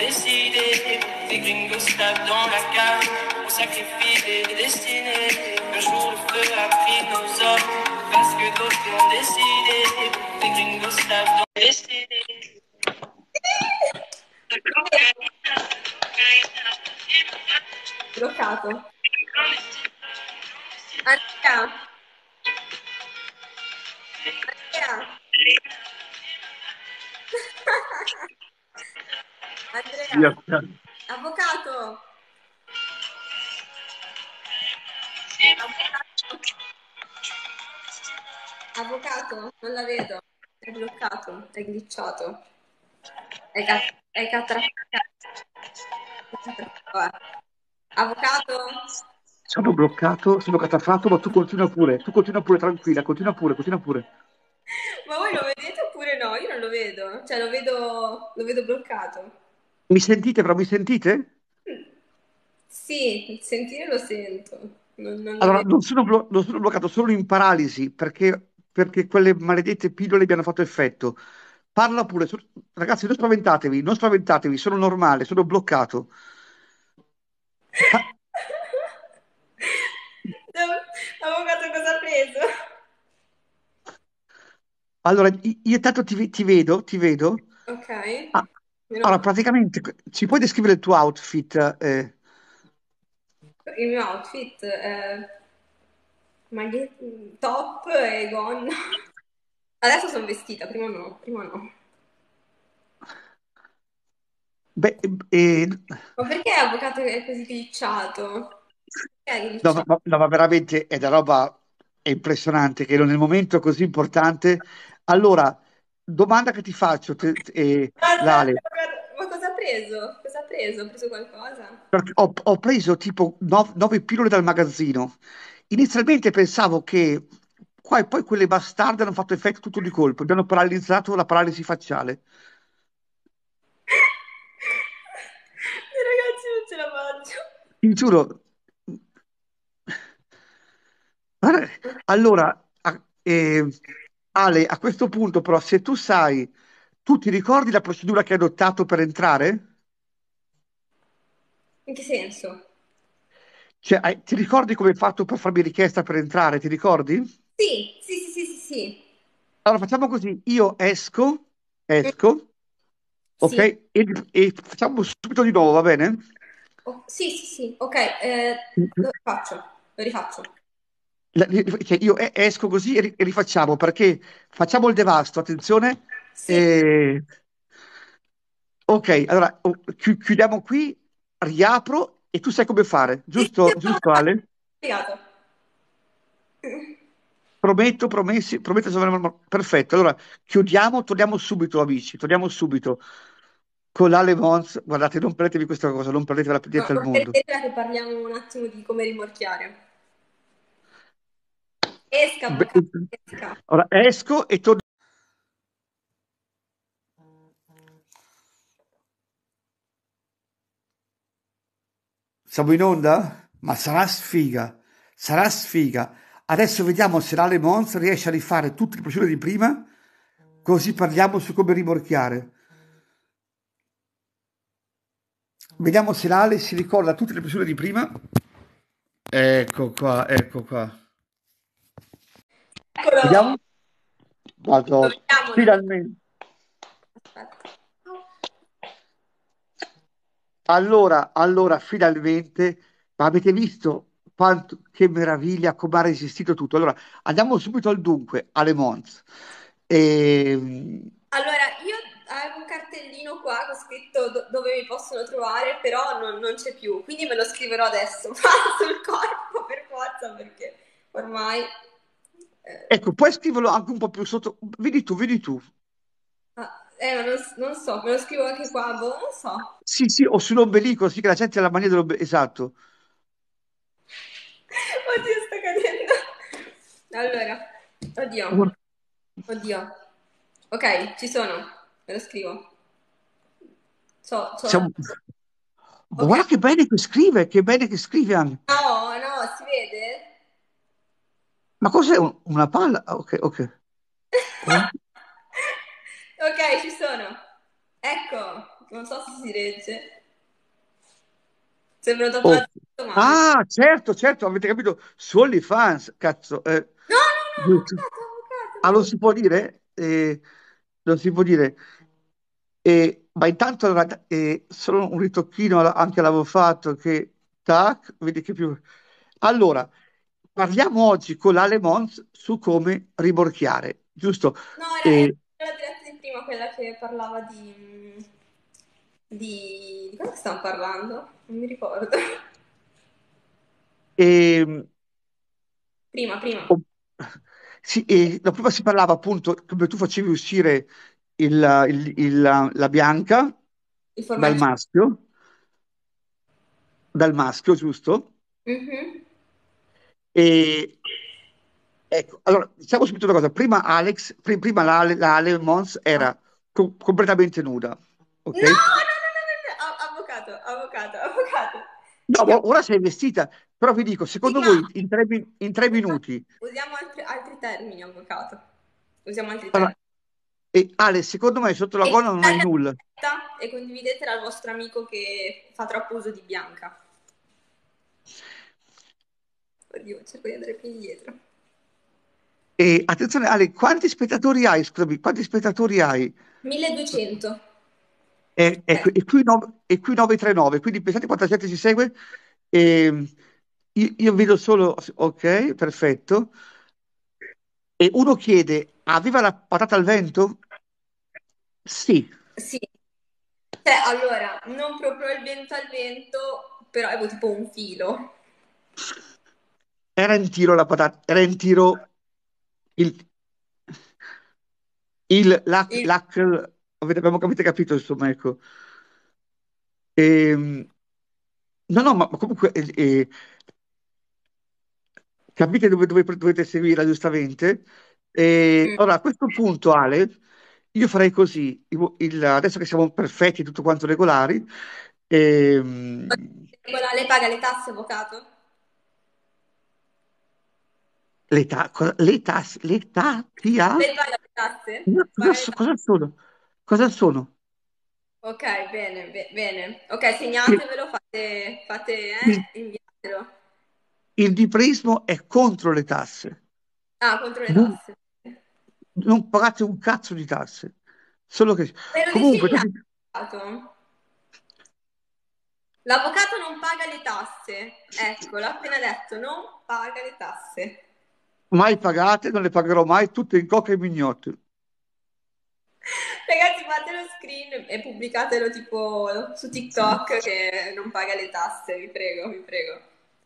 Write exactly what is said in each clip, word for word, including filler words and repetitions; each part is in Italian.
Décidé, des gringos se tapent dans la cave, on sacrifie des destinées. Un jour le feu a pris nos hommes, parce que d'autres l'ont décidé. Des gringos se tapent dans la destinée. Bloccato. Andrea. Andrea. Andrea. Avvocato. Avvocato. Avvocato, non la vedo. È bloccato, è glitchato. È, ca- è catraccato. Avvocato? Sono bloccato, sono catafratto, ma tu continua pure, tu continua pure tranquilla, continua pure, continua pure. Ma voi lo vedete oppure no? Io non lo vedo. Cioè, lo vedo, lo vedo bloccato. Mi sentite, però mi sentite? Sì, il sentire lo sento. Non, non lo Allora, vedo. non sono, blo- non sono bloccato, sono in paralisi perché, perché quelle maledette pillole mi hanno fatto effetto. Parla pure, so- ragazzi, non spaventatevi, non spaventatevi, sono normale, sono bloccato. Pa- Avvocato, cosa ha preso? allora, i- io intanto ti, ti vedo, ti vedo. Ok, Ah, meno allora, male. praticamente, ci puoi descrivere il tuo outfit? eh? Il mio outfit è maglietta, top e gonna. Adesso sono vestita, prima no, prima no. Beh, eh, Ma perché avvocato è così glitchato? Perché è no, ma, glitchato? ma- no, ma veramente è una roba è impressionante che in un momento così importante. Allora, domanda che ti faccio, te- te- eh, Cosa, Lale, ma cosa ha preso? Cosa ha preso? Ha preso qualcosa? perché ho, ho preso tipo no- nove pillole dal magazzino. Inizialmente pensavo che qua, poi quelle bastarde hanno fatto effetto tutto di colpo, mi hanno paralizzato la paralisi facciale. Ragazzi, non ce la faccio. Ti giuro. Guarda, allora, a- eh, Ale, a questo punto però, se tu sai, tu ti ricordi la procedura che hai adottato per entrare? In che senso? Cioè, hai- ti ricordi come hai fatto per farmi richiesta per entrare? Ti ricordi? Sì, sì, sì, sì, sì, sì. Allora facciamo così, io esco, Mm, esco, ok? sì. E, e facciamo subito di nuovo, va bene? Oh, sì, sì, sì. Ok, eh, lo rifaccio, lo rifaccio. La- cioè, io e- esco così e, ri- e rifacciamo, perché facciamo il devasto, attenzione. Sì, eh, ok, allora oh, chi- chiudiamo qui, riapro e tu sai come fare, sì, sì, giusto, no, giusto Ale? spiegato. Prometto, promessi, prometto di essere- perfetto. Allora, chiudiamo, torniamo subito, amici, torniamo subito con l'Ale Mons. Guardate, non perdetevi questa cosa, non perdetevi la più No, niente al non mondo. perdetela che parliamo un attimo di come rimorchiare. Esca, Beh, avvocato, esca. ora esco e torno. Siamo in onda? Ma sarà sfiga, sarà sfiga. Adesso vediamo se l'Ale Mons riesce a rifare tutte le procedure di prima, così parliamo su come rimorchiare. Vediamo se l'Ale si ricorda tutte le procedure di prima. Ecco qua, ecco qua. Eccolo! Vediamo. Vado, Lo vediamo, lo vediamo. finalmente. Aspetta. Allora, allora, finalmente, ma avete visto quanto, che meraviglia, come ha resistito tutto? Allora, andiamo subito al dunque, alle Mons. Ehm, Allora, io avevo un cartellino qua con scritto do- dove mi possono trovare, però non, non c'è più, quindi me lo scriverò adesso, ma sul corpo per forza, perché ormai... eh, ecco, puoi scriverlo anche un po' più sotto. Vedi tu, vedi tu. ah, eh, ma non, non so, me lo scrivo anche qua, boh, non so. Sì, sì, o sull'ombelico, sì che la gente ha la mania dell'ombelico. Esatto. Oddio, sta cadendo. Allora, oddio, Or- oddio. Ok, ci sono, me lo scrivo. So, so. Siamo... Ma Ok. guarda che bene che scrive, che bene che scrive anche. No, no, si vede? Ma cos'è un- una palla? Ah, ok, ok. Oh. Ok, ci sono. Ecco. Non so se si legge. Sembra un Oh. tatuaggio male. Ah, certo, certo, avete capito? Su OnlyFans, cazzo. eh, No, no, no, giusto. avvocato, avvocato, Ah, non no. si può dire? Eh, non si può dire. Eh, ma intanto allora, eh, solo un ritocchino alla- anche l'avevo fatto che tac, vedi che più. Allora, parliamo oggi con l'Ale Mons su come rimorchiare, giusto? No, era, era Eh, la diretta di prima, quella che parlava di... mm, di... di cosa stavamo parlando? Non mi ricordo. ehm, Prima, prima. oh, sì, e no, prima si parlava appunto come tu facevi uscire il- il- il- la bianca Il dal formaggio. maschio, dal maschio, giusto? Mhm. E ecco, allora, diciamo subito una cosa. Prima Alex, pri- prima la, Ale- la Ale Mons Ah. era co- completamente nuda, No, ok? no, no, no, no, no. A- Avvocato, avvocato, avvocato. No, Stiamo- ma ora sei vestita, però vi dico, Sì, secondo ma voi in tre, mi- in tre minuti, usiamo altri, altri termini, avvocato. Usiamo altri allora, termini. e Ale, secondo me sotto la E gonna non hai condividete nulla. la diretta e condividetela al vostro amico che fa troppo uso di Bianca. Oddio, cerco di andare più indietro. E attenzione, Ale, quanti spettatori hai? Scusami, quanti spettatori hai? milleduecento. E, e Eh, qui e qui no- e qui nove tre nove, quindi pensate quanta gente ci segue. E, io, io vedo solo, ok, perfetto. E uno chiede, aveva la patata al vento? Sì, sì. Cioè, allora, non proprio il vento al vento, però avevo tipo un filo. era in tiro la patata, era in tiro il, il l'ac, Il- l'ac- avete, abbiamo, avete capito, insomma, ecco. Ehm, no, no, ma, ma comunque eh, eh, capite dove, dove dovete seguire giustamente. E, Mm. allora, a questo punto, Ale, io farei così, il- il- adesso che siamo perfetti, tutto quanto regolari, ehm, Quella- Lei paga le tasse, avvocato? le, ta- cosa- le tasse, le ta- chi ha? Lei paga le tasse? No, Cosa, Paga le so- tasse? cosa sono? Cosa sono? Ok, bene, be- bene. Ok, Il, segnatevelo, fate, fate, il, eh, inviatelo. il diprismo è contro le tasse. Ah, contro le Non, tasse. non pagate un cazzo di tasse. Solo che Me lo dice comunque in tu ti- avvocato? L'avvocato non paga le tasse. Ecco, l'ha appena detto, non paga le tasse. mai pagate, non le pagherò mai, tutte in coca e mignotte. Ragazzi, fate lo screen e pubblicatelo tipo su TikTok che non paga le tasse, vi prego, vi prego.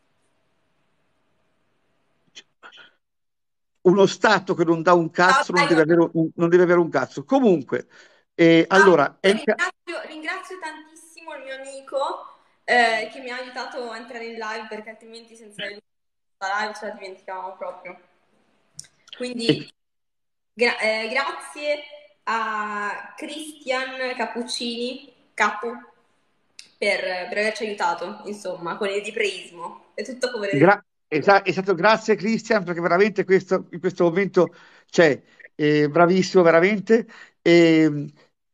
Uno Stato che non dà un Ciao, cazzo non deve Tyron. avere un, non deve avere un cazzo. Comunque, eh, Ah, allora, è- ringrazio, ringrazio tantissimo il mio amico eh, che mi ha aiutato a entrare in live perché altrimenti senza lui la live ce la dimenticavamo proprio. e- Quindi gra- eh, grazie a Christian Cappuccini, Capu, per, per averci aiutato, insomma, con il ripreismo. È tutto come le... gra- esa- esatto, grazie Christian, perché veramente questo, in questo momento, cioè, eh, bravissimo, veramente. E,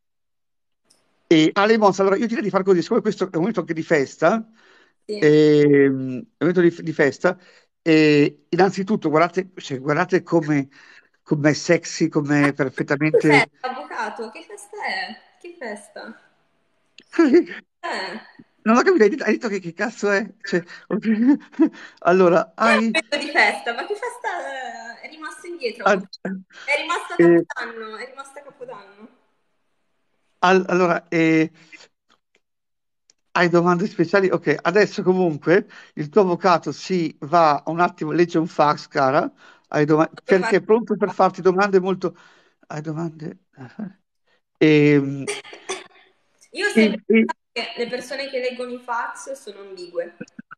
e Ale Mons, allora io direi di far così, siccome questo è un momento anche di festa, Sì. ehm, è un momento di, di festa, e innanzitutto guardate, cioè, guardate come è sexy, come Che perfettamente... festa, avvocato? Che festa è? Che festa? Eh. Non ho capito, hai detto, hai detto che, che cazzo è? Cioè, allora, È un hai... momento di festa, ma che festa è rimasto indietro? ah, Avvocato? È rimasto a eh, Capodanno, è rimasto a Capodanno. al- allora, eh, hai domande speciali? Ok, adesso comunque il tuo avvocato si va un attimo, legge un fax, cara, hai doma- Per fare- perché è pronto per farti domande molto... Hai domande? Ehm, Io ho E, sempre e- pensato che le persone che leggono i fax sono ambigue.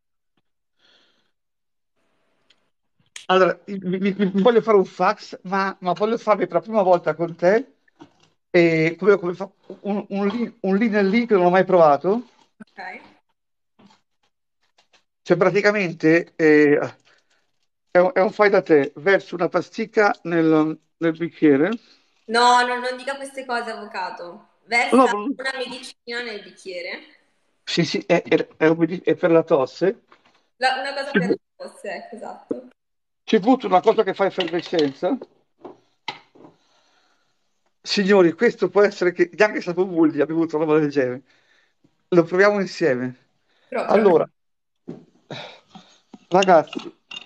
allora, mi, mi- mi voglio fare un fax, ma, ma voglio farli per la prima volta con te. E come, come fa- un, un lì, un lì nel lì che non ho mai provato. Ok? Cioè, praticamente eh, è, un, è un fai da te, verso una pasticca nel, nel bicchiere. No, no, non dica queste cose, avvocato. No, Versa no, una medicina nel bicchiere. sì, sì, è, è- è un medi- è per la tosse. La- una cosa Ci per bu- la tosse, ecco, esatto. ci butto una cosa che fa effervescenza. Signori, questo può essere che neanche Sapo Bulli abbia avuto una roba del genere. Lo proviamo insieme. Proprio. Allora, ragazzi,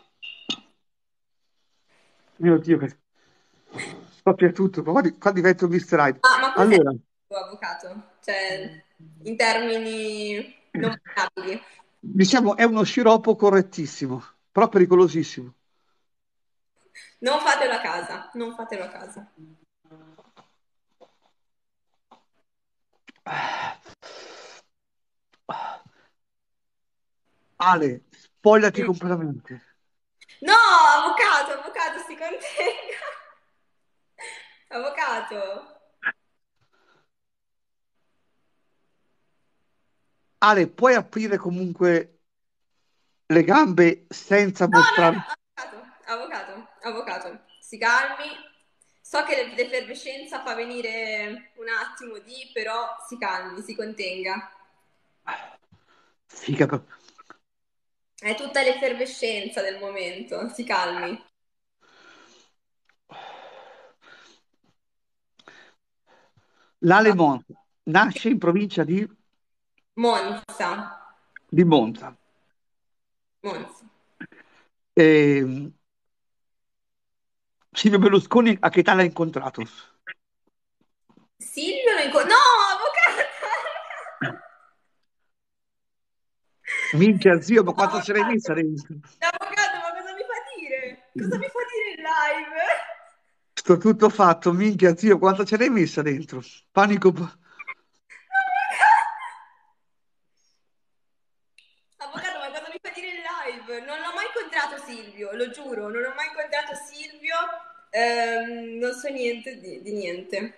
mio Dio, che scoppia tutto. Qua, di- qua divento mister Hyde. Ah, ma cos'è il Allora, tuo avvocato? Cioè, in termini non variabili. diciamo, è uno sciroppo correttissimo, però pericolosissimo. Non fatelo a casa, non fatelo a casa. Ale, spogliati Mm. completamente. No, avvocato, avvocato, si contenga. Avvocato. Ale, puoi aprire comunque le gambe senza No, no, mostrare. no, avvocato, avvocato, avvocato, si calmi. So che l'e- l'effervescenza fa venire un attimo di, però si calmi, si contenga. Figa, proprio. È tutta l'effervescenza del momento, si calmi. L'Ale Va. Monza nasce in provincia di, Monza, di Monza. Monza. E, Silvio Berlusconi a che età l'ha incontrato? Silvio lo incontra... No, avvocato! Minchia zio, ma quanto ce l'hai Avvocato, messa dentro? avvocato, ma cosa mi fa dire? Cosa mi fa dire in live? Sto tutto fatto, minchia zio, quanto ce l'hai messa dentro? Panico. Avvocato, ma cosa mi fa dire in live? Non l'ho mai incontrato Silvio, lo giuro, non ho mai incontrato Silvio, ehm, non so niente di, di niente.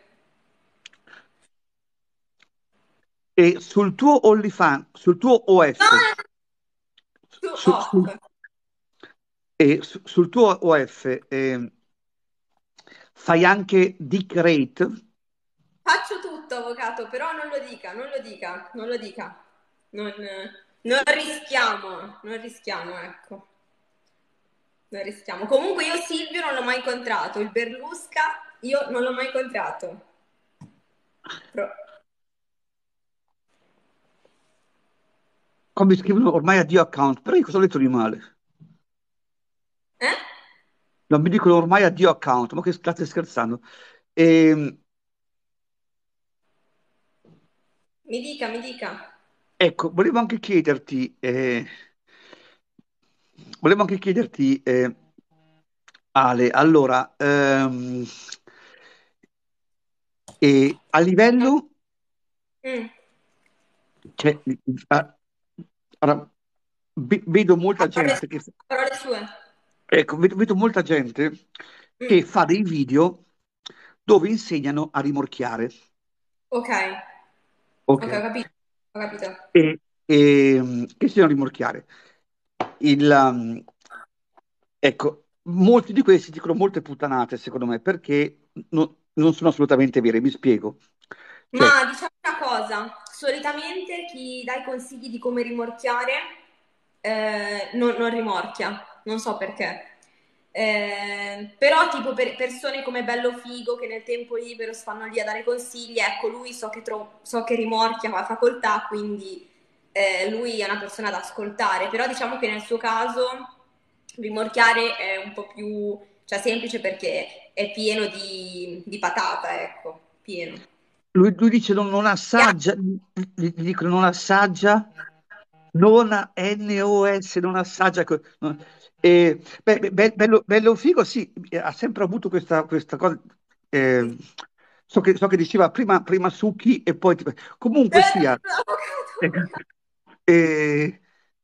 E sul tuo OnlyFans, sul tuo No, O F, no, tu su- off. sul, e su- sul tuo O F, eh, fai anche dick rate? Faccio tutto, avvocato, però non lo dica, non lo dica, non lo dica. Non, non rischiamo, non rischiamo, ecco. Non rischiamo. Comunque io Silvio non l'ho mai incontrato, il Berlusca io non l'ho mai incontrato. Pro- Come scrivono ormai addio account, però io cosa ho detto di male? Eh? Non mi dicono ormai addio account, ma che state scherzando? Ehm, Mi dica, mi dica. ecco, volevo anche chiederti, eh, volevo anche chiederti, eh, Ale, allora, ehm, e a livello, Mm. cioè, ah, ora, ve- vedo molta A parole, gente che, parole sue. ecco, vedo, vedo molta gente Mm. che fa dei video dove insegnano a rimorchiare, Ok, ok? ok, ho capito, ho capito. E, e, che insegnano a rimorchiare. Il, um, ecco, molti di questi dicono molte puttanate, secondo me, perché no- non sono assolutamente vere. Mi spiego. Cioè, Ma diciamo una cosa, solitamente chi dà i consigli di come rimorchiare eh, non, non rimorchia, non so perché. Eh, però tipo per persone come Bello Figo che nel tempo libero stanno lì a dare consigli, ecco lui so che, tro- so che rimorchia fa facoltà, quindi eh, lui è una persona da ascoltare, però diciamo che nel suo caso rimorchiare è un po' più, cioè, semplice perché è pieno di, di patata, ecco, pieno. lui, lui dice non, non assaggia, gli, gli dicono non assaggia, non ha N O S, non assaggia. co- no. E, beh, beh, be- bello, bello figo, sì, eh, ha sempre avuto questa, questa cosa. eh, so che, so che diceva prima, prima succhi e poi. ti- Comunque sia. eh, Avvocato, eh,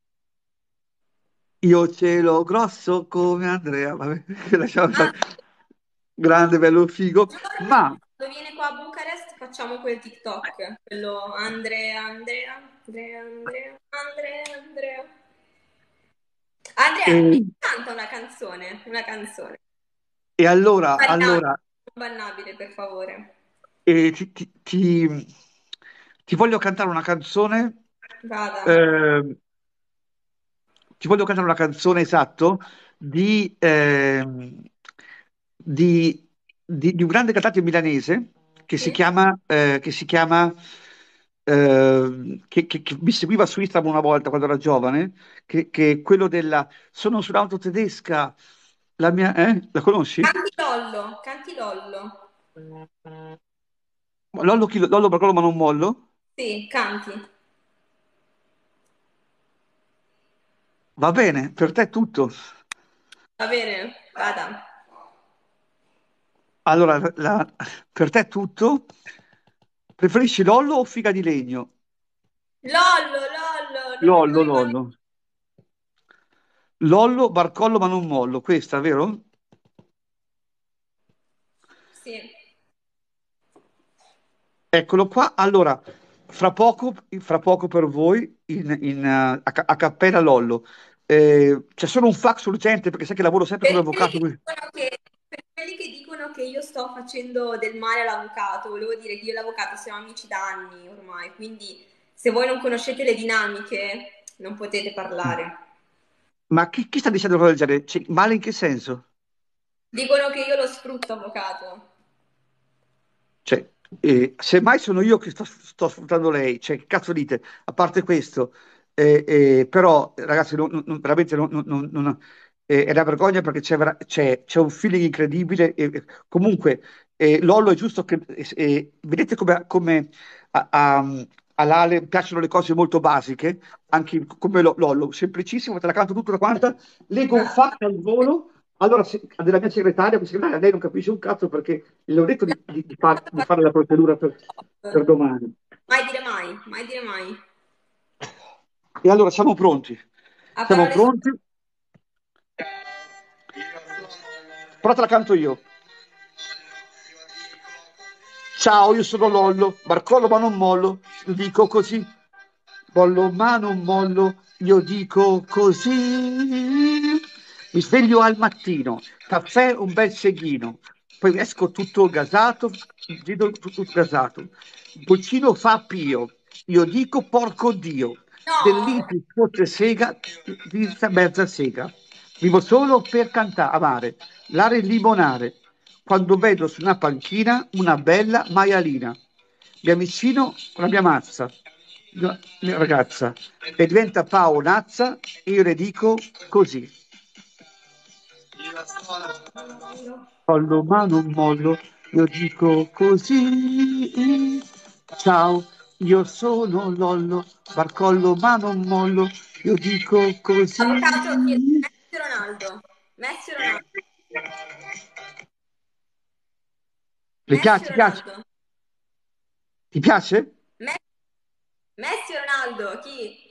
io ce l'ho grosso come Andrea, vabbè, lasciamo ah, stare. Grande, bello figo, giorni, ma quando viene qua a Bucarest facciamo quel TikTok, quello Andrea, Andrea, Andrea, Andrea, Andrea, Andrea. Andrea, mi eh, canta una canzone, una canzone. e allora, Bannabile, allora bannabile, per favore. e ti, ti- ti- ti voglio cantare una canzone, Vada. eh, ti voglio cantare una canzone esatto di, ehm, di, di- di un grande cantante milanese che si Sì? chiama, eh, che si chiama eh, che, che- che mi seguiva su Instagram una volta quando era giovane, che, che è quello della sono sull'auto tedesca, la mia, eh? La conosci? Canti Lollo, canti Lollo. Lollo, chi- Lollo per quello ma non mollo? Sì, canti. Va bene, per te è tutto. Va bene, vada. Allora, la- per te è tutto. Preferisci Lollo o figa di legno? Lollo, Lollo, non mi Lollo, vuoi con... Lollo. Lollo, barcollo ma non mollo, questa, vero? Sì. Eccolo qua. Allora, fra poco, fra poco per voi, in, in, eh, a, ca- a Cappella Lollo. Eh, c'è solo un fax urgente perché sai che lavoro sempre come Per quelli avvocato. che dicono che, per quelli che dicono che io sto facendo del male all'avvocato, volevo dire che io e l'avvocato siamo amici da anni ormai, quindi se voi non conoscete le dinamiche non potete parlare. Ma chi, chi sta dicendo cose del genere? Cioè, male in che senso? Dicono che io lo sfrutto, avvocato. Cioè, eh, semmai sono io che sto, sto sfruttando lei, cioè, che cazzo dite? A parte questo, eh, eh, però, ragazzi, non- non- veramente non, non- non- non- eh, è una vergogna perché c'è vera- c'è- c'è un feeling incredibile. E- e comunque, eh, Lollo è giusto che... eh, eh, vedete come, come a, a- all'Ale piacciono le cose molto basiche, anche come Lo- Lollo, semplicissimo, te la canto tutta quanta, leggo un fax al volo. Allora, se- della mia segretaria, questa segretaria, lei non capisce un cazzo perché le ho detto di, di- di far- di fare la procedura per, per domani. Mai dire mai, mai dire mai. E allora siamo pronti. A Siamo parole pronti. Però te la canto io. Ciao, io sono Lollo, barcollo ma non mollo, io dico così. Bollo ma non mollo, io dico così. Mi sveglio al mattino, caffè, un bel seghino, poi esco tutto gasato, vedo tutto gasato. Il pulcino fa pio, io dico porco Dio, no, dell'Inpi fosse sega, di mezza sega. Vivo solo per cantare, amare, l'are limonare. Quando vedo su una panchina una bella maialina, mi avvicino con la mia mazza, la mia ragazza, e diventa paonazza e io le dico così. Collo ma non mollo, io dico così. Ciao, io sono Lollo, barcollo ma non mollo, io dico avvocato, chiedo così. Messi o Ronaldo. Messi o Ronaldo? Le Messi o piace, ti piace? Ronaldo? Ti piace? Me- Messi o Ronaldo? Chi?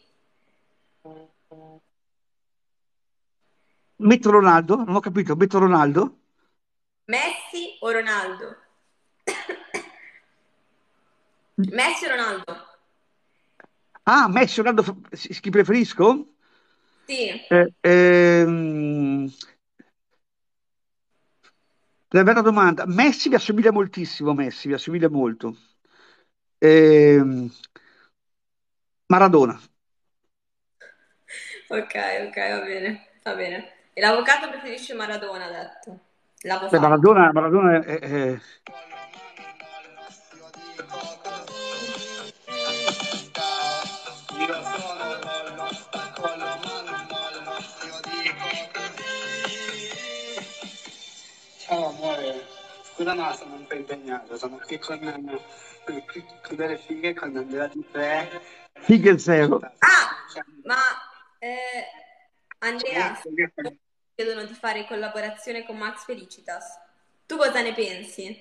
Metto Ronaldo? Non ho capito, metto Ronaldo? Messi o Ronaldo? Messi o Ronaldo? Ah, Messi, Ronaldo, s- chi preferisco? Sì. Eh, ehm, la vera domanda. Messi mi assomiglia moltissimo, Messi mi assomiglia molto. Ehm, Maradona. Ok, ok, va bene, va bene. E l'avvocato preferisce Maradona, ha detto. L'avevo Beh, fatto. Maradona, Maradona è, è- Ciao amore, scusa ma sono un po' impegnato, sono qui con eh, qui- qui delle fighe con Andrea di tre. Fighe zero. Ah, ma eh, Andrea, chiedono di fare collaborazione con Max Felicitas. Tu cosa ne pensi?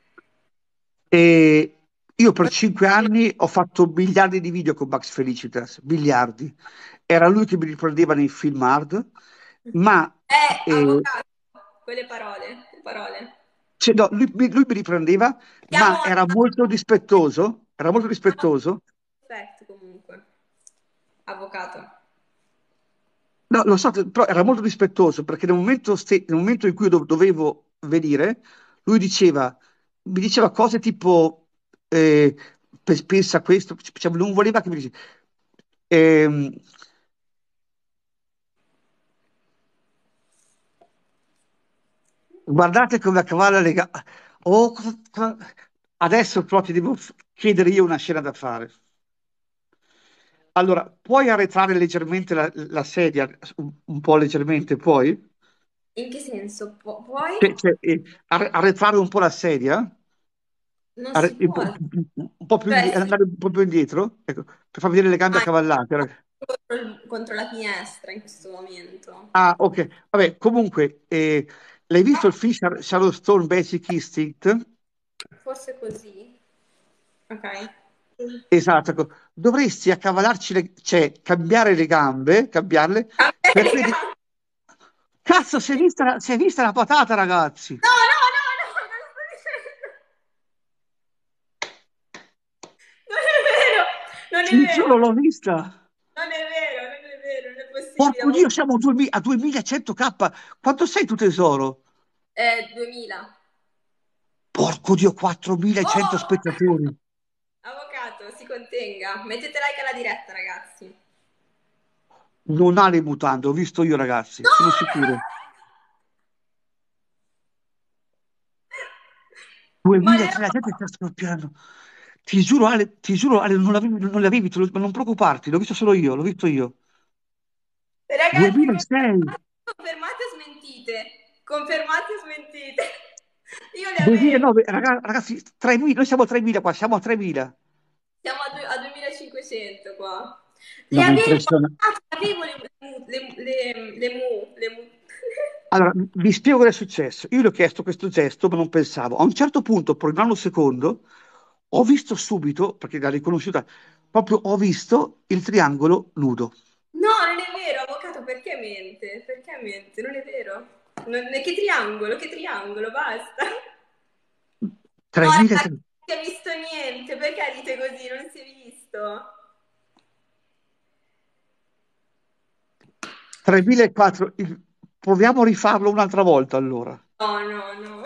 E io per cinque anni ho fatto miliardi di video con Max Felicitas, miliardi. Era lui che mi riprendeva nei film hard, ma Eh, eh, avvocato, quelle parole, parole. cioè, no, lui, mi lui mi riprendeva, Siamo ma a era molto rispettoso, era molto rispettoso. rispetto comunque, avvocato. No, lo so, però era molto rispettoso perché nel momento, ste- nel momento in cui io dov- dovevo venire, lui diceva, mi diceva cose tipo eh, pe- pensa a questo, cioè, non voleva che mi dici. Ehm, guardate come accavalla le gambe. Oh, cosa- cosa- adesso proprio devo f- chiedere io una scena da fare. Allora, puoi arretrare leggermente la, la sedia, un, un po' leggermente, poi? In che senso? Pu- puoi? Cioè, cioè, eh, arre- arretrare un po' la sedia? Non Arre- si un può. po', un po' più indi- Cioè, sì, andare un po' più indietro? Ecco, per far vedere le gambe ah, accavallate. contro, il- contro la finestra in questo momento. Ah, ok. Vabbè, comunque, eh, l'hai visto il film Shar- Shadow Stone Basic Instinct? Forse così. Ok. Esatto, ecco. Dovresti accavallarci, le, cioè cambiare le gambe, cambiarle, per vedi- America! Cazzo, si è vista, la- si è vista la patata, ragazzi! No, no, no, no, non lo sto dicendo. Non è vero, non è Ti giuro, vero, l'ho vista! non è vero, non è vero, non è possibile. Porco Avevo- Dio, siamo a, duemila a duemilacento K! Quanto sei tu, tesoro? Eh, duemila. Porco Dio, quattromilacento Oh! spettatori! Avvocato, si contenga. Mettete like alla diretta, ragazzi. Non ha le mutande, ho visto io, ragazzi, No, sono no! sicuro. Ma le duemila, cioè, la gente ho... sta scoppiando. Ti giuro, Ale, ti giuro, Ale, non l'avevi, non l'avevi, te lo- ma non preoccuparti, l'ho visto solo io, l'ho visto io. Ragazzi, duemilasei, confermate, confermate o smentite? Confermate o smentite? Io le avevo. duemilanove, raga- ragazzi, tremila, noi siamo a tremila qua, siamo a tremila. Siamo a, due- a duemilacinquecento qua. Le Non mi avevo, impressiona. avevo le, mu- le, le, le mu, le mu. Allora, vi spiego cosa è successo. Io le ho chiesto questo gesto, ma non pensavo. A un certo punto, per un nanosecondo, ho visto subito, perché l'ha riconosciuta, proprio ho visto il triangolo nudo. No, non è vero, avvocato, perché mente? Perché mente? Non è vero. Non- che triangolo, che triangolo, basta. No, tremila, ragazzi, non si è visto niente, perché dite così? Non si è visto. tremilaquattrocento. Il- Proviamo a rifarlo un'altra volta, allora. No, no, no.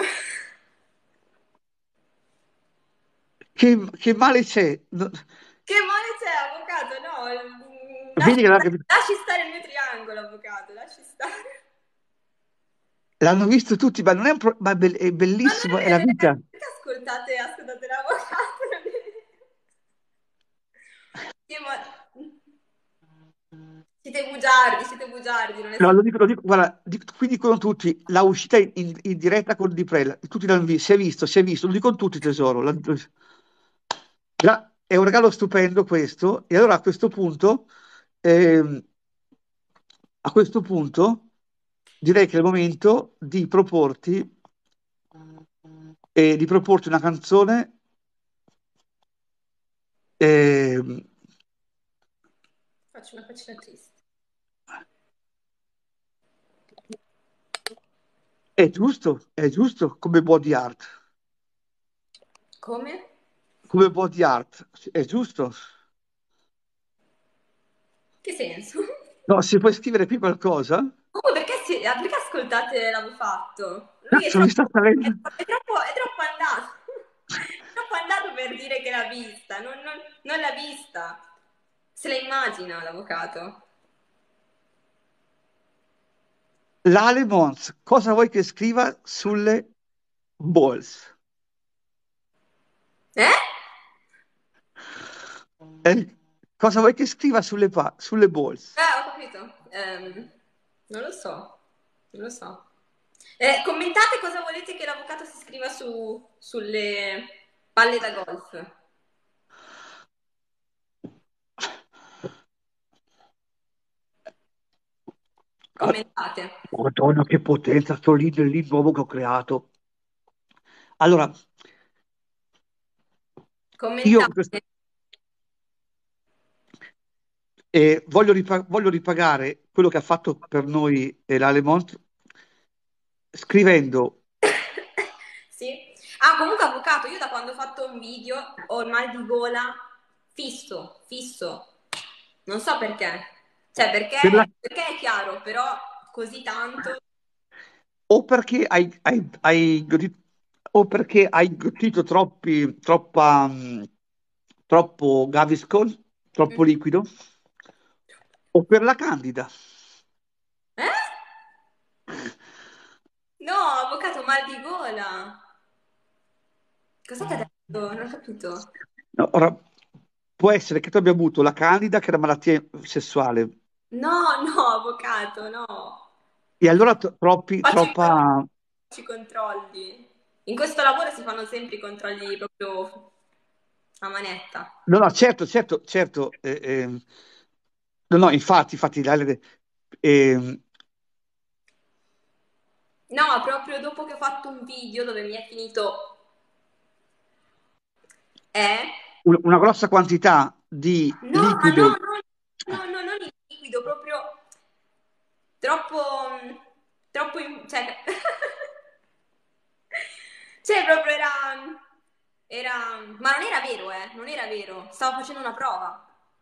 Che, che male c'è? No, Che male c'è, avvocato? No, mm, lasci, vedi che la- lasci stare il mio triangolo, avvocato, lasci stare. l'hanno visto tutti, ma non è, un pro- ma è be- è Ma non bellissimo, è è la vero, vita. ragazzi, perché ascoltate, ascoltate l'avvocato? Non è vero. Sì, ma... Siete bugiardi, siete bugiardi, non è No, successo. lo dico, lo dico, guarda, dico- qui dicono tutti, la uscita in, in- in diretta con Di Prella, tutti l'hanno visto, si è visto, si è visto, lo dicono tutti, tesoro. La- la- è un regalo stupendo questo, e allora a questo punto, ehm, a questo punto, direi che è il momento di proporti, eh, di proporti una canzone, ehm, Faccio una faccina triste. è giusto, è giusto, come body art, Come? come body art, è giusto. Che senso? No, se puoi scrivere qui qualcosa, Oh, perché, si- ah, perché ascoltate l'avevo fatto? Lui è cazzo, mi sta troppo, è, salendo. è troppo, è troppo andato. È troppo andato per dire che l'ha vista. Non, non- non l'ha vista. Se la immagina l'avvocato. L'Ale Mons, cosa vuoi che scriva sulle balls? Eh? Eh? Cosa vuoi che scriva sulle, pa- sulle balls? Eh, ho capito. Ehm, non lo so. Non lo so. Eh, commentate cosa volete che l'avvocato si scriva su, sulle palle da golf. Ah, Commentate. Madonna, che potenza, sto lì lì nuovo che ho creato. Allora, io questo- Commentate. eh, voglio, ripa- voglio ripagare quello che ha fatto per noi eh, l'Ale Mons scrivendo. Sì. Ah, comunque, avvocato, io da quando ho fatto un video ho il mal di gola fisso, fisso. Non so perché. Cioè, perché, per la- perché è chiaro, però così tanto. o perché hai, hai- hai- o perché hai ingottito troppi, troppa, mh, troppo Gaviscon, troppo Mm. liquido, o per la Candida. Eh? No, avvocato, mal di gola. Cosa ti ha detto? Non ho capito. No, ora, può essere che tu abbia avuto la Candida, che è una malattia sessuale, No, no, avvocato, no. e allora t- troppi, Faccio i controlli. troppa... Faccio i controlli. In questo lavoro si fanno sempre i controlli proprio a manetta. No, no, certo, certo, certo. eh, ehm, no, no, infatti, infatti, la- le- ehm, No, proprio dopo che ho fatto un video dove mi è finito eh? un- una grossa quantità di No, ma no, liquido. no, no, no, non il liquido, proprio troppo, mm, troppo, in- cioè, cioè proprio era, era, ma non era vero, eh, non era vero, stavo facendo una prova.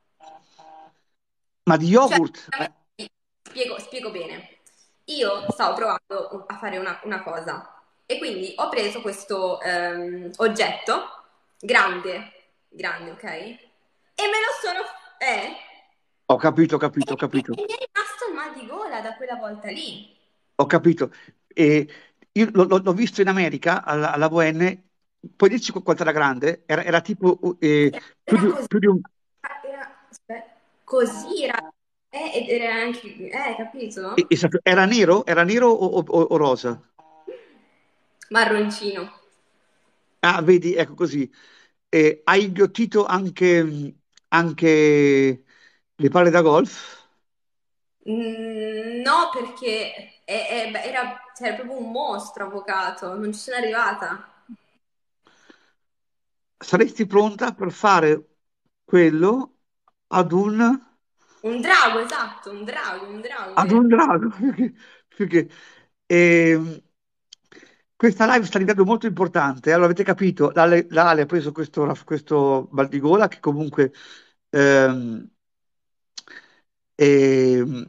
Ma di Cioè, yogurt? Eh, spiego, spiego bene. Io stavo provando a fare una, una cosa e quindi ho preso questo ehm, oggetto grande, grande, ok? E me lo sono... Eh? ho capito, ho E, capito, ho e- capito, e mi è rimasto il mal di gola da quella volta lì. ho capito. E io l'ho l'ho- l'ho visto in America alla, alla V N, puoi dirci qu- quanto era grande? Era, era tipo eh, Era, più era di, così, più di un... era, aspetta, così era, eh, ed era anche, eh, e- capito? esatto, era nero? Era nero o, o- o rosa? Marroncino. Ah, vedi, ecco così. E hai inghiottito anche, anche le palle da golf? Mm, no, perché è- è- beh, era, cioè, era proprio un mostro, avvocato, non ci sono arrivata. Saresti pronta per fare quello ad un, Un drago, esatto, un drago, un drago ad vero. un drago? Più che- più che- ehm, questa live sta diventando molto importante. Allora, avete capito? L'Ale, l'Ale ha preso questo, questo baldigola che comunque ehm, ehm,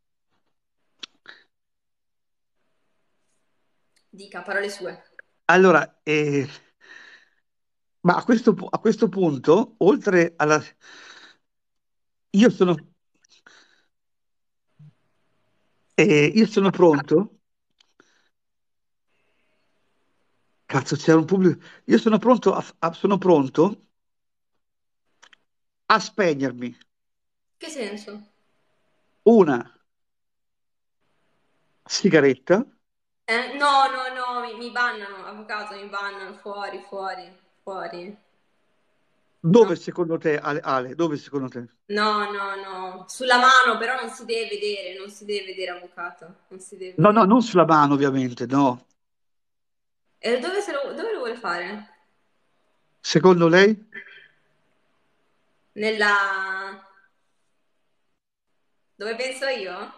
Dica, parole sue. allora, eh, ma a questo, pu- a questo punto, oltre alla... Io sono, eh, io sono pronto. Cazzo, c'era un pubblico. Io sono pronto a, a- sono pronto a spegnermi Che senso? una sigaretta. Eh, no, no, no, mi, mi bannano, avvocato, mi bannano, fuori, fuori, fuori. No, Dove secondo te, Ale, Ale, dove secondo te? no, no, no. Sulla mano, però non si deve vedere, non si deve vedere, avvocato, non si deve No, no, vedere. non sulla mano, ovviamente, no. E dove, se lo, dove lo vuole fare? Secondo lei? Nella... Dove penso io?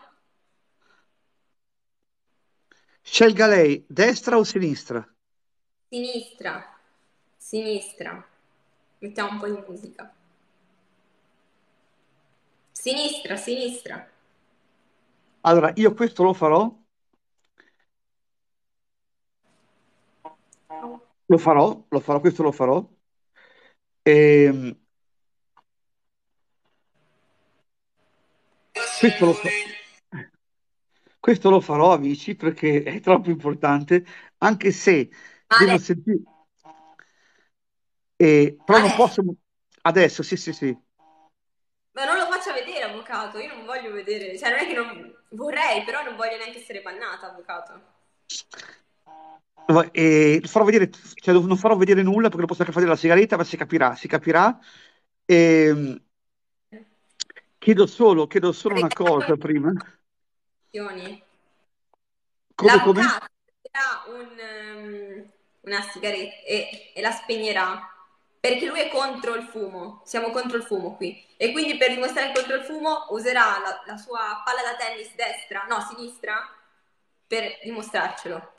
Scelga lei, destra o sinistra? Sinistra, sinistra. Mettiamo un po' di musica. Sinistra, sinistra. Allora, io questo lo farò, lo farò, lo farò, questo lo farò. Ehm, questo lo fa- questo lo farò, amici, perché è troppo importante, anche se devo Adesso, sentire... eh, però non adesso. posso... Adesso, sì, sì, sì. Ma non lo faccia vedere, avvocato. Io non voglio vedere. Cioè, non è che non... Vorrei, però non voglio neanche essere bannata, avvocato. E farò vedere, cioè, non farò vedere nulla perché non posso neanche fare la sigaretta, ma si capirà, si capirà. E, chiedo solo, chiedo solo una Avete fatto cosa prima. opzioni. Come, come? L'avvocato prenderà un, ehm, una sigaretta e, e la spegnerà perché lui è contro il fumo. Siamo contro il fumo qui. E quindi per dimostrare contro il fumo userà la, la sua palla da tennis destra, no, sinistra, per dimostrarcelo.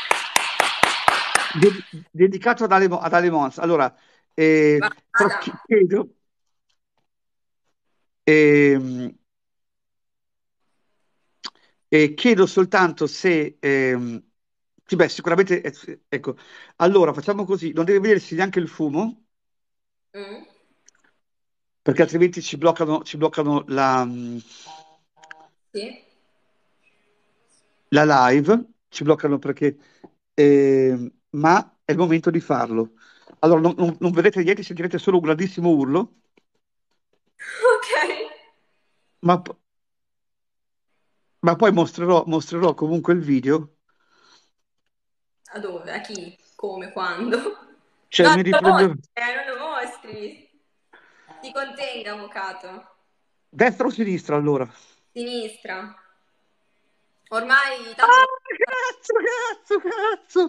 De- dedicato ad Ale, ad Ale Mons. Allora, eh, però Vada. chi- chiedo, ehm, eh, chiedo soltanto se, ehm, Sì, beh, sicuramente, eh, sì, ecco. Allora, facciamo così, non deve vedersi neanche il fumo, Mm? perché altrimenti ci bloccano, ci bloccano la, mm, Sì? la live, ci bloccano perché... eh, ma è il momento di farlo. Allora, non, non- non vedrete niente, sentirete solo un grandissimo urlo, Ok. ma, p- ma poi mostrerò, mostrerò comunque il video, A dove? A chi? Come? Quando? cioè No, mi non lo riprendo mostri, eh, non lo mostri. Ti contenga, avvocato. destra o sinistra allora. Sinistra. Ormai, tanto... Ah, cazzo, cazzo, cazzo!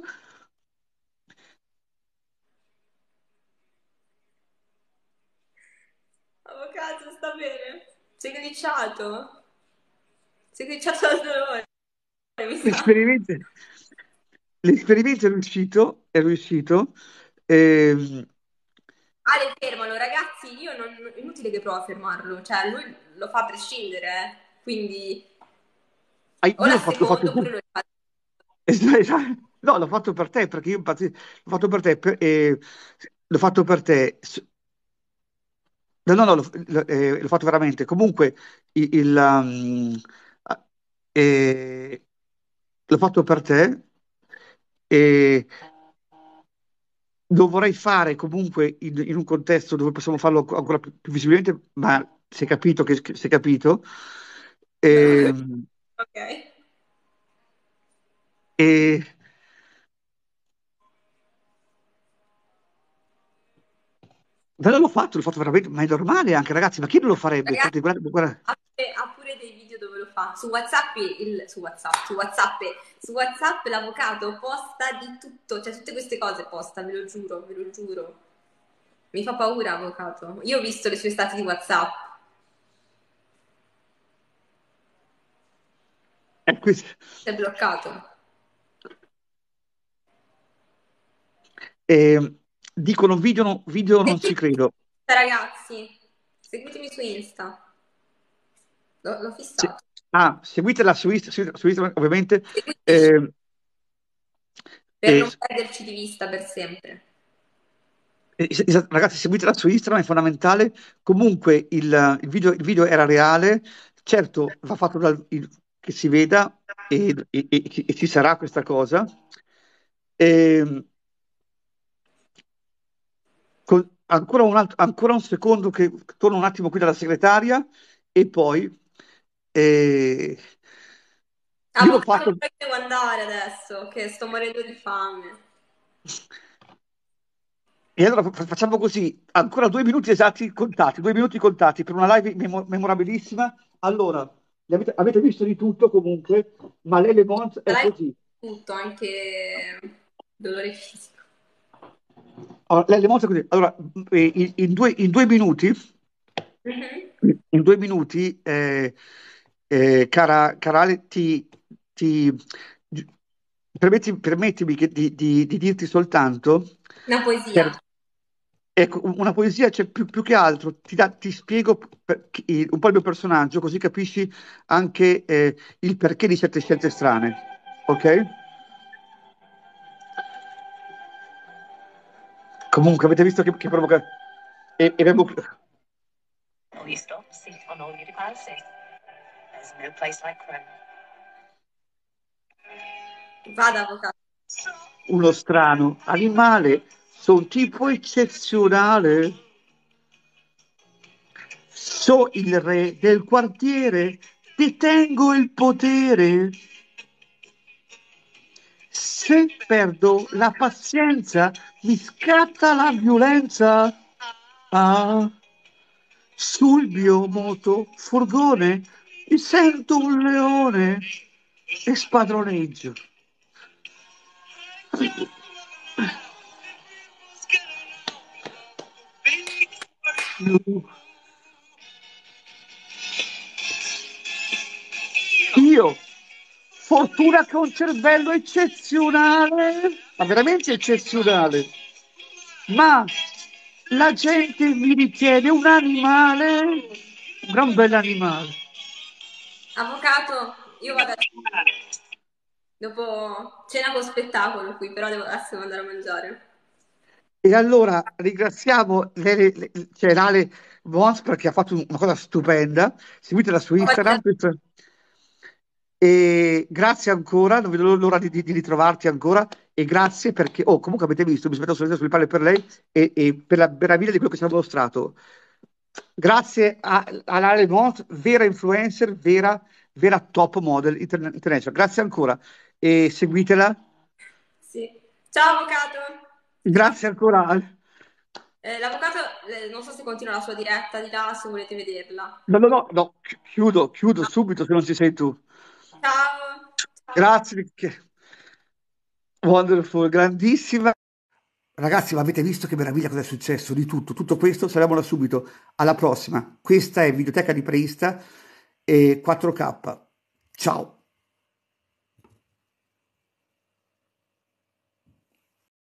Avvocato, sta bene? Sei glitchato? Sei glitchato dal dolore, mi sa. L'esperimento, l'esperimento è riuscito, è riuscito. ehm, Ale, fermalo, ragazzi, io non... È inutile che provo a fermarlo. Cioè, lui lo fa a prescindere, eh. Quindi... ah, O io la l'ho fatto, l'ho fatto seconda, tu. oppure lo fa... Esatto, esatto. No, l'ho fatto per te, perché io impazzi- l'ho fatto per te, per- eh, l'ho fatto per te. S- No, no, no, l'ho l'ho- eh, l'ho fatto veramente. Comunque, il, il, um, ah, eh, l'ho fatto per te e lo vorrei fare comunque in, in un contesto dove possiamo farlo ancora più, più visibilmente, ma si è capito che, che si è capito. No, Ehm, ok. E, ve l'ho fatto, l'ho fatto veramente, ma è normale anche, ragazzi, ma chi non lo farebbe? Ragazzi, Guarda, guarda, guarda. ha pure, ha pure dei video dove lo fa. Su WhatsApp, il, su WhatsApp, su WhatsApp, su WhatsApp l'avvocato posta di tutto, cioè tutte queste cose posta, ve lo giuro, ve lo giuro. Mi fa paura, avvocato. Io ho visto le sue stati di WhatsApp. È questo. Si è bloccato. E, dicono video, no- video non ci Seguitemi su credo. Insta, ragazzi. Seguitemi su Insta. L'ho, l'ho Se- fissato. ah, seguitela su Instagram, su Instagram, ovviamente. Seguitemi Eh, per eh, non perderci di vista per sempre. Es- esatto, ragazzi, seguitela su Instagram, è fondamentale. Comunque il, il video, il video era reale, certo va fatto dal, il- che si veda e, e- e- e ci sarà questa cosa. Ehm, con- ancora un, alt- ancora un secondo che torno un attimo qui dalla segretaria e poi eh, io l'ho Avvocato, fatto. poi devo andare adesso, che sto morendo di fame. E allora fa- facciamo così, ancora due minuti esatti contati, due minuti contati per una live memo- memorabilissima. Allora, li avete, avete visto di tutto comunque, ma l'Ele Mons è Sarai così. tutto, anche dolore fisico. Allora, l'Ele Mons è così. Allora, eh, in, in due, in due minuti, Mhm. in due minuti, eh, eh, cara, cara Ale, ti, ti- gi- permetti- permettimi che- di, di- di dirti soltanto, Una per- poesia. ecco, una poesia, cioè più, più che altro, ti, dà- ti spiego per- chi- un po' il mio personaggio, così capisci anche eh, il perché di certe scelte strane, ok? Comunque, avete visto che, che provoca... E, e abbiamo... Ho visto? Sì, con ogni riparo, sì. There's no place like Rome. Vada, avvocato. uno strano animale, sono tipo eccezionale. So il re del quartiere, detengo il potere. Se perdo la pazienza, mi scatta la violenza. Ah, sul mio moto furgone mi sento un leone e spadroneggio. Io, fortuna che ho un cervello eccezionale, ma veramente eccezionale, ma la gente mi ritiene un animale, un gran bell'animale. Avvocato, io vado a... Dopo cena con spettacolo qui, però devo, adesso devo andare a mangiare. E allora ringraziamo Lele, le- cioè Lale Mons perché ha fatto una cosa stupenda. Seguitela su Oggi- Instagram. questo- E grazie ancora, non vedo l'ora di, di- di ritrovarti ancora. E grazie perché, oh, comunque avete visto, mi sono messo sorriso sulle palle per lei e, e per la meraviglia di quello che ci ha mostrato. Grazie a, a Lale Mons, vera influencer, vera, vera top model interna- international. Grazie ancora e seguitela. Sì. Ciao avvocato! Ciao. Grazie ancora. Eh, l'avvocato, eh, non so se continua la sua diretta di là, se volete vederla. No, no, no, no, chi- chiudo, chiudo subito se non ci sei tu. Ciao! Ciao! Grazie, che- wonderful, grandissima. Ragazzi, ma avete visto che meraviglia cosa è successo? Di tutto, tutto questo, saremo là subito. Alla prossima. Questa è Videoteca di Preista e quattro K. Ciao.